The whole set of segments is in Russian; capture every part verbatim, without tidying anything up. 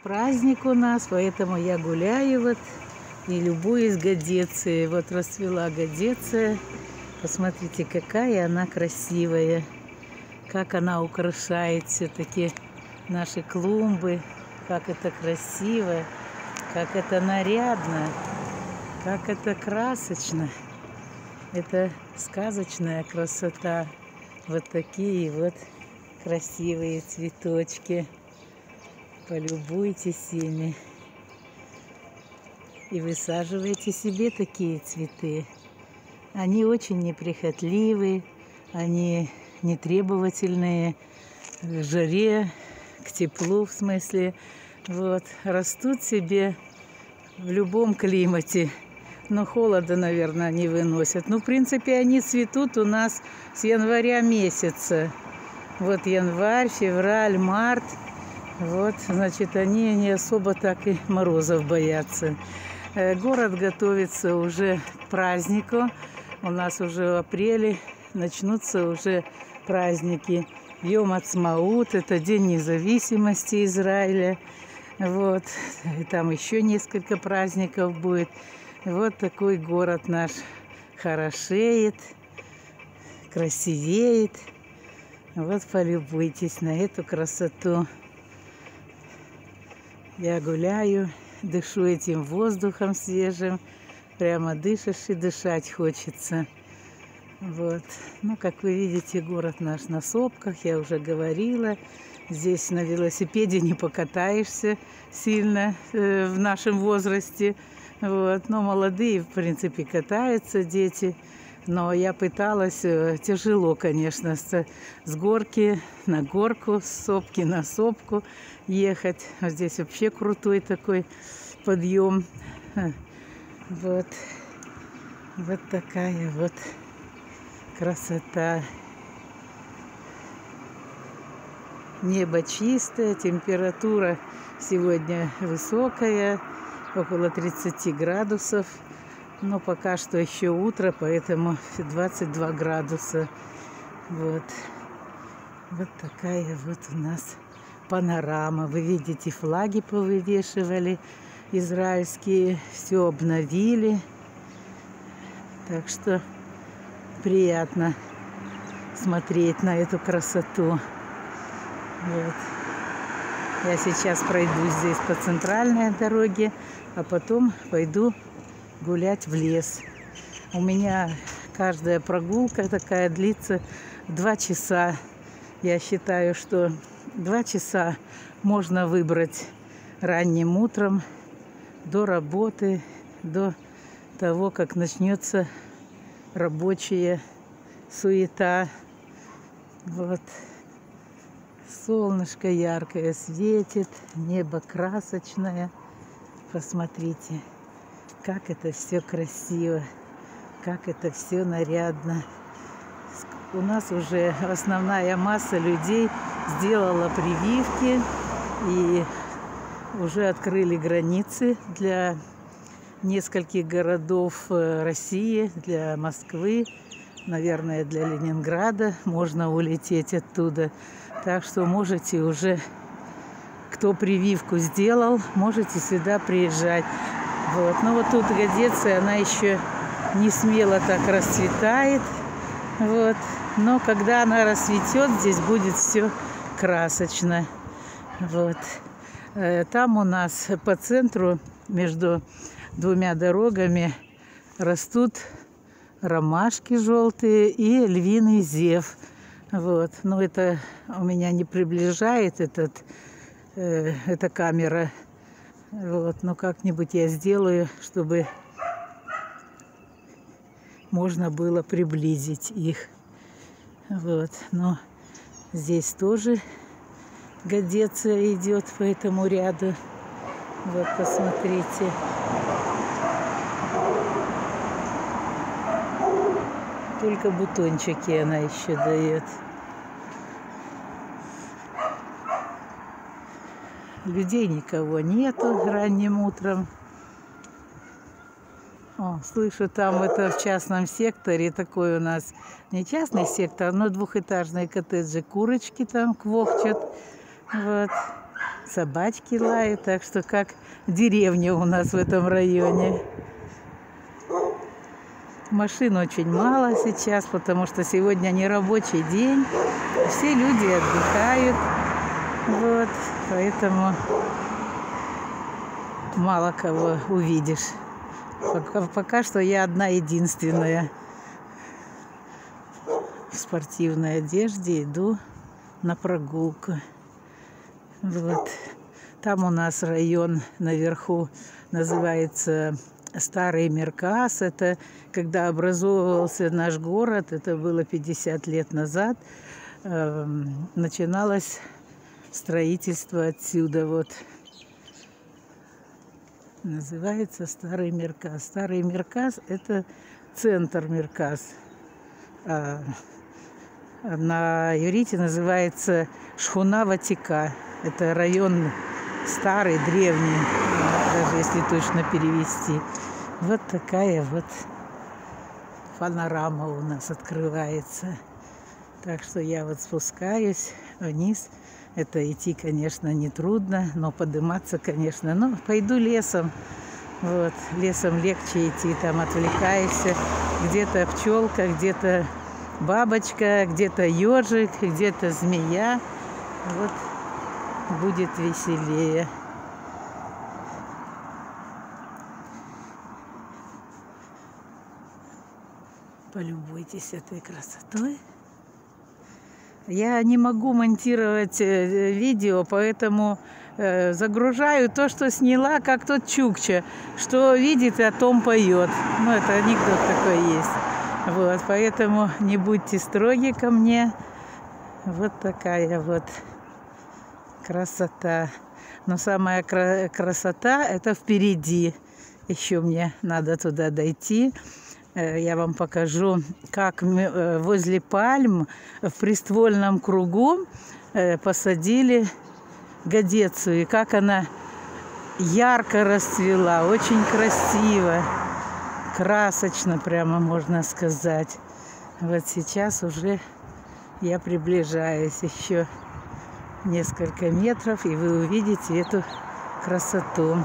Праздник у нас, поэтому я гуляю вот и любуюсь гадецией. Вот расцвела гадеция. Посмотрите, какая она красивая. Как она украшает все-таки наши клумбы. Как это красиво, как это нарядно, как это красочно. Это сказочная красота. Вот такие вот красивые цветочки. Полюбуйтесь ими. И высаживайте себе такие цветы. Они очень неприхотливые, они нетребовательные к жаре, к теплу в смысле. Вот. Растут себе в любом климате. Но холода, наверное, не выносят. Ну, в принципе, они цветут у нас с января месяца. Вот январь, февраль, март. Вот, значит, они не особо так и морозов боятся. Город готовится уже к празднику. У нас уже в апреле начнутся уже праздники. Йом Ацмаут, это День независимости Израиля. Вот, и там еще несколько праздников будет. Вот такой город наш хорошеет, красивеет. Вот полюбуйтесь на эту красоту. Я гуляю, дышу этим воздухом свежим. Прямо дышишь и дышать хочется. Вот. Ну, как вы видите, город наш на сопках, я уже говорила. Здесь на велосипеде не покатаешься сильно э, в нашем возрасте. Вот. Но молодые, в принципе, катаются дети. Но я пыталась, э, тяжело, конечно, с, с горки на горку, с сопки на сопку ехать. Вот здесь вообще крутой такой подъем. Вот. Вот такая вот красота. Небо чистое, температура сегодня высокая, около тридцати градусов. Но пока что еще утро, поэтому двадцать два градуса. Вот. Вот такая вот у нас панорама. Вы видите, флаги повывешивали израильские, все обновили. Так что приятно смотреть на эту красоту. Вот. Я сейчас пройду здесь по центральной дороге, а потом пойду гулять в лес. У меня каждая прогулка такая длится два часа. Я считаю, что два часа можно выбрать ранним утром до работы, до того, как начнется рабочая суета. Вот. Солнышко яркое светит, небо красочное. Посмотрите, как это все красиво, как это все нарядно. У нас уже основная масса людей сделала прививки и уже открыли границы для нескольких городов России, для Москвы, наверное, для Ленинграда. Можно улететь оттуда. Так что можете уже, кто прививку сделал, можете сюда приезжать. Вот. Но вот тут гадеция, она еще не смело так расцветает. Вот. Но когда она расцветет, здесь будет все красочно. Вот. Там у нас по центру, между двумя дорогами, растут ромашки желтые и львиный зев. Вот. Но это у меня не приближает этот, э, эта камера. Вот. Но как-нибудь я сделаю, чтобы можно было приблизить их. Вот. Но здесь тоже гадеция идет по этому ряду. Вот, посмотрите. Только бутончики она еще дает. Людей никого нету ранним утром. О, слышу, там это в частном секторе такой у нас, не частный сектор, но двухэтажные коттеджи, курочки там квохчат. Вот. собачки лают, так что как деревня у нас в этом районе. Машин очень мало сейчас, потому что сегодня не рабочий день, все люди отдыхают, вот, поэтому мало кого увидишь. Пока, пока что я одна единственная в спортивной одежде иду на прогулку. Вот. Там у нас район наверху называется Старый Меркас. Это когда образовывался наш город, это было пятьдесят лет назад, э, начиналось строительство отсюда. Вот. Называется Старый Меркас. Старый Меркас – это центр Меркас. А на иврите называется Шхуна Ватика. Это район старый, древний, даже если точно перевести. Вот такая вот панорама у нас открывается. Так что я вот спускаюсь вниз. Это идти, конечно, нетрудно, но подниматься, конечно. Но пойду лесом. Вот, лесом легче идти, там отвлекаешься. Где-то пчелка, где-то бабочка, где-то ежик, где-то змея. Вот будет веселее. Полюбуйтесь этой красотой. Я не могу монтировать видео, поэтому э, загружаю то, что сняла, как тот Чукча, что видит и о том поет. Ну, это анекдот такой есть. Вот, поэтому не будьте строги ко мне. Вот такая вот красота. Но самая кра- красота это впереди. Еще мне надо туда дойти. Я вам покажу, как возле пальм в приствольном кругу посадили гадецию. И как она ярко расцвела, очень красиво, красочно прямо можно сказать. Вот сейчас уже я приближаюсь еще несколько метров, и вы увидите эту красоту.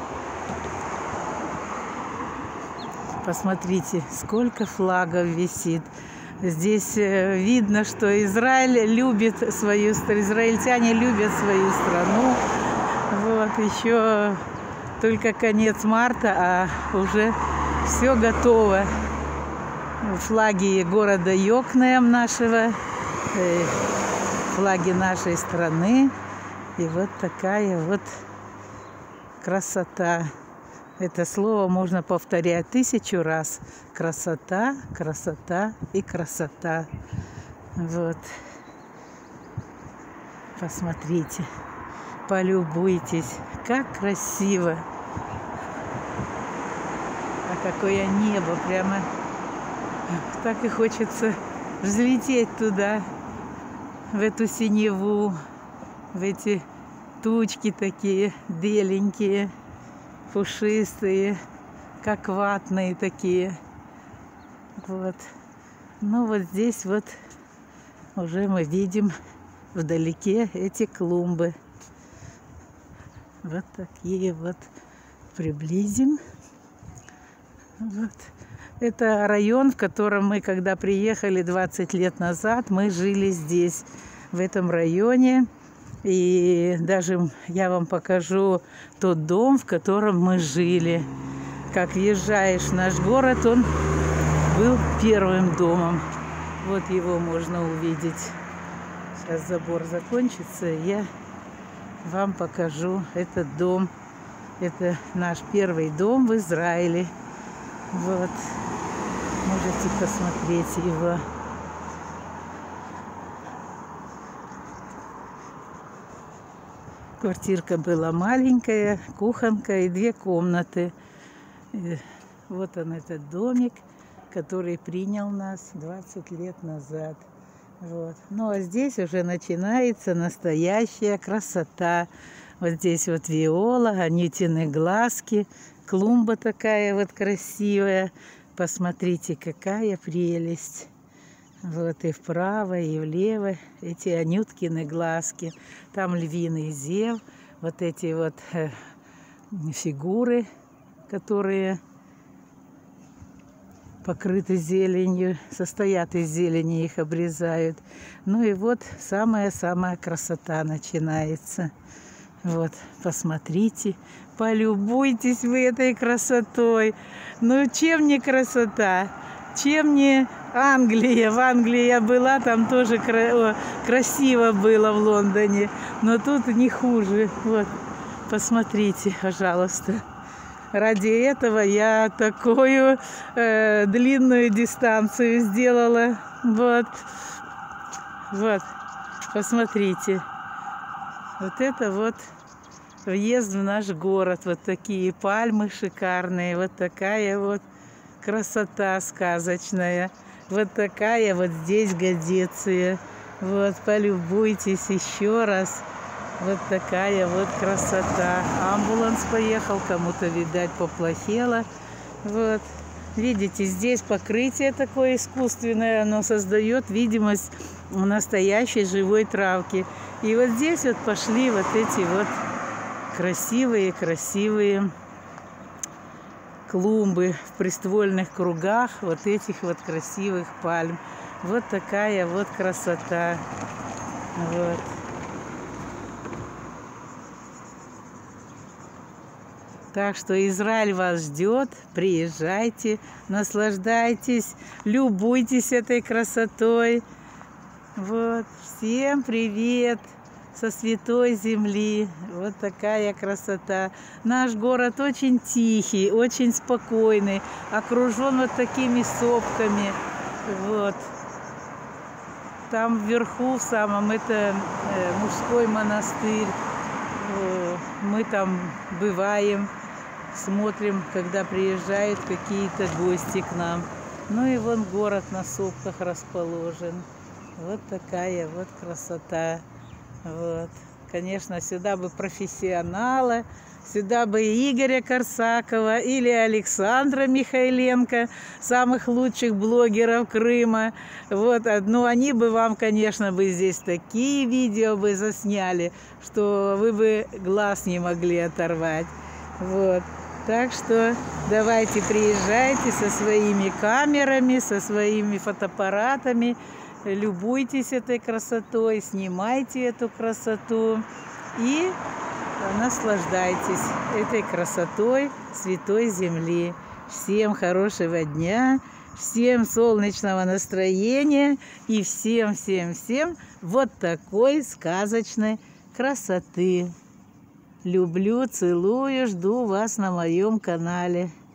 Посмотрите, сколько флагов висит. Здесь видно, что Израиль любит свою страну, израильтяне любят свою страну. Вот, еще только конец марта, а уже все готово. Флаги города Йокнеем нашего, флаги нашей страны. И вот такая вот красота. Это слово можно повторять тысячу раз. Красота, красота и красота. Вот. Посмотрите, полюбуйтесь, как красиво. А какое небо, прямо так и хочется взлететь туда, в эту синеву, в эти тучки такие беленькие, пушистые, как ватные такие. Вот. Ну вот здесь вот уже мы видим вдалеке эти клумбы. Вот такие вот. Приблизим. Вот. Это район, в котором мы, когда приехали двадцать лет назад, мы жили здесь, в этом районе. И даже я вам покажу тот дом, в котором мы жили. Как въезжаешь в наш город, он был первым домом. Вот его можно увидеть. Сейчас забор закончится, и я вам покажу этот дом. Это наш первый дом в Израиле. Вот. Можете посмотреть его. Квартирка была маленькая, кухонка и две комнаты. И вот он, этот домик, который принял нас двадцать лет назад. Вот. Ну а здесь уже начинается настоящая красота. Вот здесь вот виола, анютины глазки, клумба такая вот красивая. Посмотрите, какая прелесть. Вот и вправо, и влево эти анюткины глазки. Там львиный зев. вот эти вот э, фигуры, которые покрыты зеленью, состоят из зелени, их обрезают. Ну и вот самая-самая красота начинается. Вот, посмотрите, полюбуйтесь вы этой красотой. Ну, чем не красота? Чем не Англия? В Англии я была, там тоже кра- о, красиво было в Лондоне, но тут не хуже. Вот, посмотрите, пожалуйста. Ради этого я такую э, длинную дистанцию сделала. Вот, вот, посмотрите. Вот это вот въезд в наш город. Вот такие пальмы шикарные. Вот такая вот красота сказочная. Вот такая вот здесь Гадеция. Вот, полюбуйтесь еще раз. Вот такая вот красота. Амбуланс поехал, кому-то, видать, поплохело. Вот. Видите, здесь покрытие такое искусственное, оно создает видимость настоящей живой травки. И вот здесь вот пошли вот эти вот красивые-красивые клумбы в приствольных кругах вот этих вот красивых пальм. Вот такая вот красота. Вот. Так что Израиль вас ждет, приезжайте, наслаждайтесь, любуйтесь этой красотой. Вот, всем привет со святой земли. Вот такая красота. Наш город очень тихий, очень спокойный, окружен вот такими сопками. Вот. Там вверху, в самом, это мужской монастырь. Мы там бываем, смотрим, когда приезжают какие-то гости к нам. Ну и вон город на сопках расположен. Вот такая вот красота. Вот. Конечно, сюда бы профессионала, сюда бы Игоря Корсакова или Александра Михайленко, самых лучших блогеров Крыма. Вот, ну, они бы вам, конечно, бы здесь такие видео бы засняли, что вы бы глаз не могли оторвать. Вот. Так что давайте приезжайте со своими камерами, со своими фотоаппаратами, любуйтесь этой красотой, снимайте эту красоту и наслаждайтесь этой красотой святой земли. Всем хорошего дня, всем солнечного настроения и всем-всем-всем вот такой сказочной красоты. Люблю, целую, жду вас на моем канале.